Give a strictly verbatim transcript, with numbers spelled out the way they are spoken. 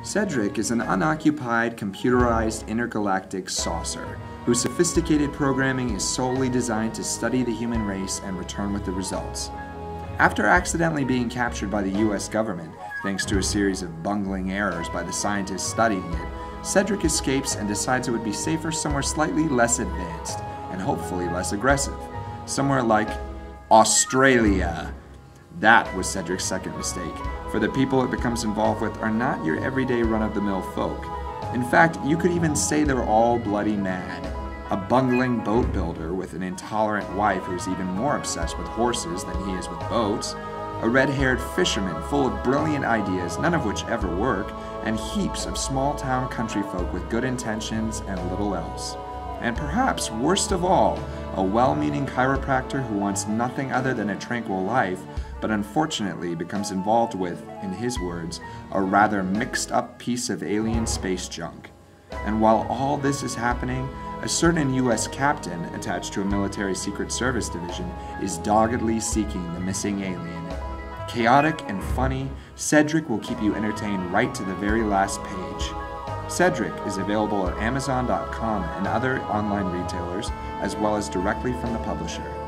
CEDRIC is an unoccupied, computerized intergalactic saucer whose sophisticated programming is solely designed to study the human race and return with the results. After accidentally being captured by the U S government, thanks to a series of bungling errors by the scientists studying it, CEDRIC escapes and decides it would be safer somewhere slightly less advanced, and hopefully less aggressive. Somewhere like Australia. That was CEDRIC's second mistake, for the people it becomes involved with are not your everyday run-of-the-mill folk. In fact, you could even say they're all bloody mad. A bungling boat builder with an intolerant wife who's even more obsessed with horses than he is with boats, a red-haired fisherman full of brilliant ideas, none of which ever work, and heaps of small-town country folk with good intentions and little else. And perhaps, worst of all, a well-meaning chiropractor who wants nothing other than a tranquil life, but unfortunately becomes involved with, in his words, a rather mixed-up piece of alien space junk. And while all this is happening, a certain U S captain attached to a military secret service division is doggedly seeking the missing alien. Chaotic and funny, CEDRIC will keep you entertained right to the very last page. CEDRIC is available at Amazon dot com and other online retailers, as well as directly from the publisher.